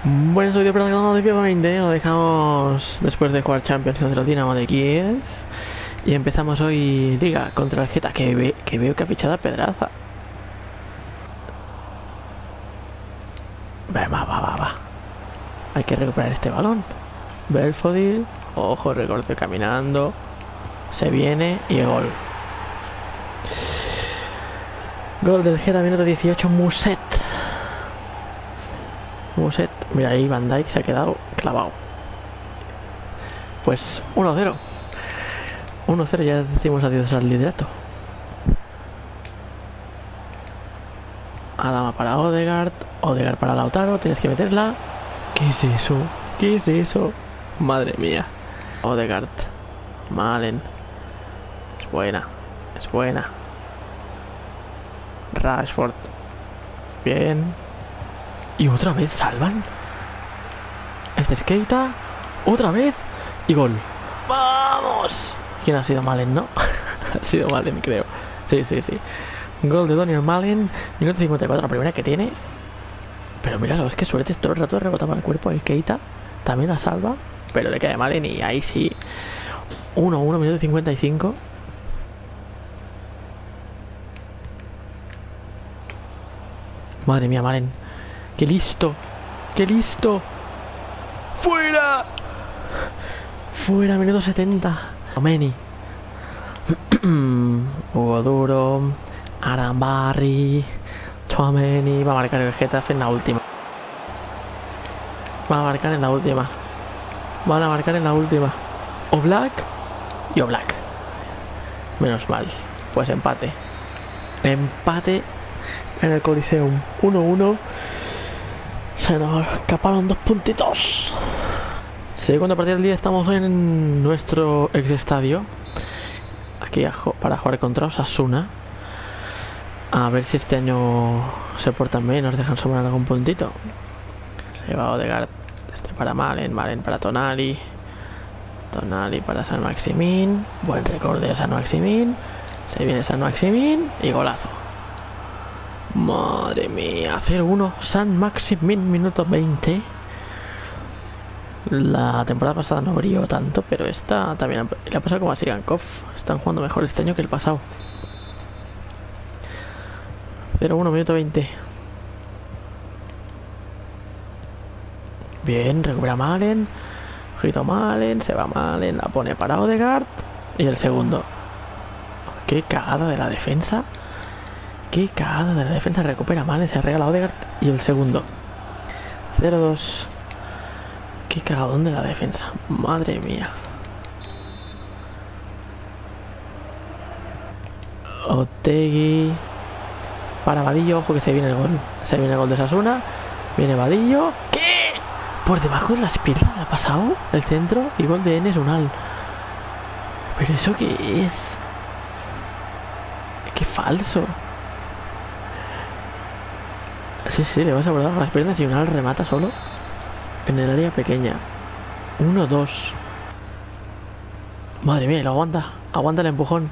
Bueno, soy de Praga de FIFA 20, lo dejamos después de jugar Champions contra el Dinamo de Kiev. Y empezamos hoy Liga contra el Geta, que veo que ha fichado a Pedraza. Va. Hay que recuperar este balón. Belfodil, ojo, recorte caminando. Se viene y gol. Gol del Geta, minuto 18, Muset. Mira ahí Van Dijk se ha quedado clavado. Pues 1-0. 1-0, ya decimos adiós al liderato. Adama para Odegaard para Lautaro, tienes que meterla. ¿Qué es eso? ¿Qué es eso? Madre mía. Odegaard, Malen. Es buena. Rashford. Bien. Y otra vez salvan. Este es Keita. Otra vez. Y gol. ¡Vamos! ¿Quién ha sido? Malen, ¿no? Ha sido Malen, creo. Sí. Gol de Daniel Malen. Minuto 54, la primera que tiene. Pero mira, ¿sabes qué suerte? Todo el rato rebotaba el cuerpo. El Keita también la salva. Pero le cae Malen y ahí sí. 1-1, minuto 55. Madre mía, Malen. ¡Qué listo! ¡Fuera! Minuto 70. Omeni. Hugo Duro. Arambarri. Chouameni. Va a marcar el Getafe en la última. Van a marcar en la última. Oblak. Y Oblak. Menos mal. Pues empate. En el Coliseum. 1-1. Se nos escaparon 2 puntitos. Segunda partida del día, estamos en nuestro ex estadio. Aquí para jugar contra Osasuna. A ver si este año se portan bien, nos dejan sobrar algún puntito. Se va Odegaard. Este para Malen para Tonali para San Maximin. Buen recorde de San Maximin. Se viene San Maximin y golazo. Madre mía, 0-1 San Maximin, minuto 20. La temporada pasada no brilló tanto, pero esta también le ha pasado como a Sigankov. Están jugando mejor este año que el pasado. 0-1, minuto 20. Bien, recupera Malen. Ojito Malen, se va Malen, la pone para Odegaard. Y el segundo. Qué cagada de la defensa. Recupera Malen, se regala Odegaard. Y el segundo. 0-2. Qué cagadón de la defensa. Madre mía. Otegi. Para Vadillo. Ojo que se viene el gol. Se viene el gol de Osasuna. Viene Vadillo. ¿Qué? Por debajo de las piernas ha pasado el centro. Y gol de Enes Unal. ¿Pero eso qué es? Qué falso. Sí, le vas a por debajo de las piernas y Unal remata solo. En el área pequeña. 1-2. Madre mía, lo aguanta. Aguanta el empujón.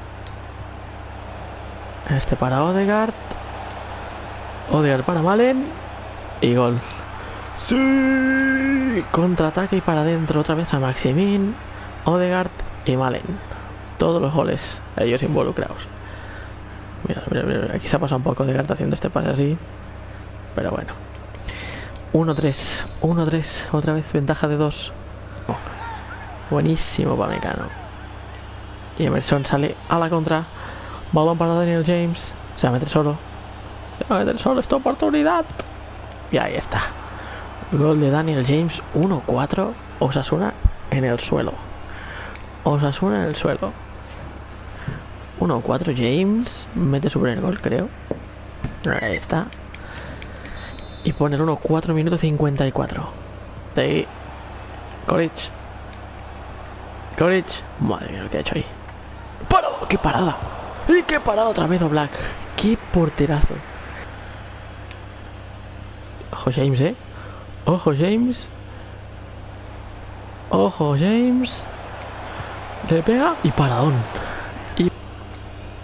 Este para Odegaard. Odegaard para Malen. Y gol. ¡Sí! Contraataque y para adentro. Otra vez a Maximin, Odegaard y Malen. Todos los goles. Ellos involucrados. Mira. Aquí se ha pasado un poco Odegaard haciendo este pase así. Pero bueno. 1-3, otra vez ventaja de 2. Buenísimo Pamecano. Y Emerson sale a la contra. Balón para Daniel James. Se va a meter solo esta oportunidad. Y ahí está. Gol de Daniel James. 1-4. Osasuna en el suelo. 1-4 James. Mete su primer gol, creo. Ahí está. Y pone el 1-4, minuto 54. De ahí. Koric. Madre mía lo que ha hecho ahí. ¡Parado! ¡Qué parada! ¡Y qué parada otra vez Oblak! ¡Qué porterazo! Ojo James, Ojo James. Le pega y paradón. Y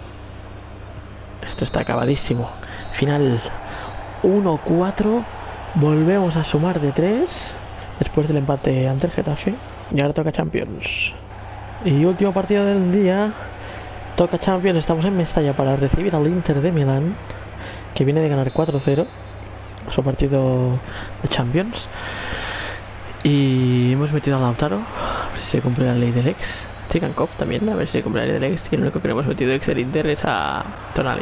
esto está acabadísimo. Final 1-4. Volvemos a sumar de 3 después del empate ante el Getafe. Y ahora toca Champions. Y último partido del día. Toca Champions. Estamos en Mestalla para recibir al Inter de Milán, que viene de ganar 4-0 su partido de Champions. Y hemos metido a Lautaro, a ver si se cumple la ley del ex. Tsygankov también, a ver si se cumple la ley del ex. Y el único que no hemos metido ex del Inter es a Tonali.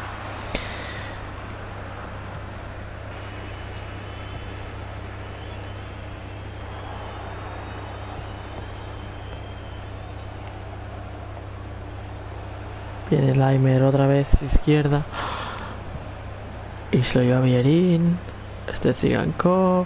Viene Laimer otra vez izquierda. Y se lo lleva Bellerín. Este es Tsygankov.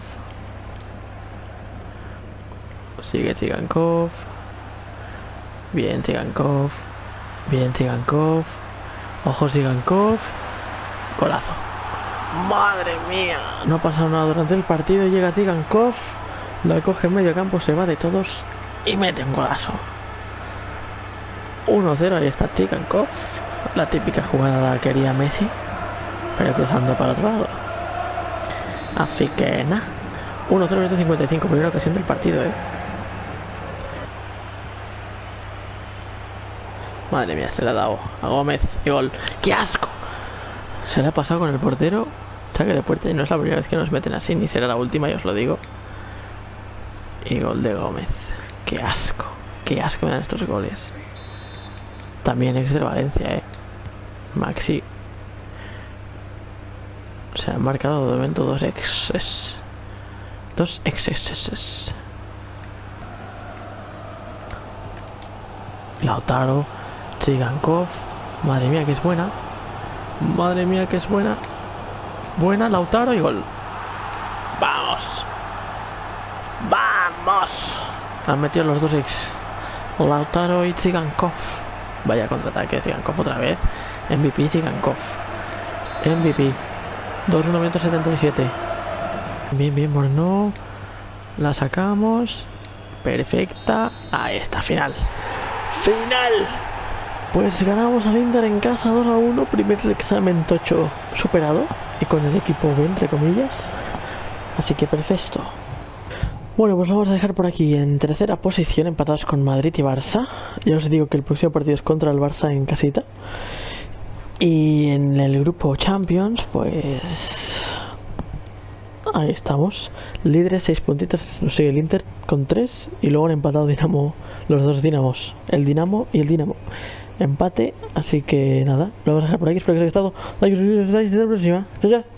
Sigue Tsygankov. Bien Tsygankov. Bien Tsygankov. Ojo Tsygankov. Golazo. Madre mía. No ha pasado nada durante el partido. Llega Tsygankov. La coge en medio campo. Se va de todos. Y mete un golazo. 1-0, ahí está Tsygankov. La típica jugada que haría Messi, pero cruzando para el otro lado. Así que nada. 1-0, minuto 55, primera ocasión del partido, Madre mía, se le ha dado a Gómez y gol. ¡Qué asco! Se le ha pasado con el portero. Saque de puerta y no es la primera vez que nos meten así, ni será la última, ya os lo digo. Y gol de Gómez. ¡Qué asco! ¡Qué asco me dan estos goles! También ex del Valencia, Maxi. Se han marcado de momento dos exes. Dos exes. Lautaro. Tsygankov. Madre mía que es buena. Madre mía que es buena. Buena, Lautaro y gol. ¡Vamos! ¡Vamos! Han metido los dos ex. Lautaro y Tsygankov. Vaya contraataque de Tsygankov otra vez. MVP Tsygankov. MVP. 2-1 minuto 77. Bien, bueno. La sacamos. Perfecta. Ahí está, final. ¡Final! Pues ganamos al Inter en casa 2-1. Primer examen tocho superado. Y con el equipo B, entre comillas. Así que perfecto. Bueno, pues lo vamos a dejar por aquí en tercera posición, empatados con Madrid y Barça. Ya os digo que el próximo partido es contra el Barça en casita. Y en el grupo Champions, pues... ahí estamos. Líderes 6 puntitos, nos sigue el Inter con 3. Y luego han empatado Dinamo, los dos Dinamos, el Dinamo y el Dinamo. Empate, así que nada, lo vamos a dejar por aquí. Espero que os haya gustado. Like, hasta la próxima. Chao, chao.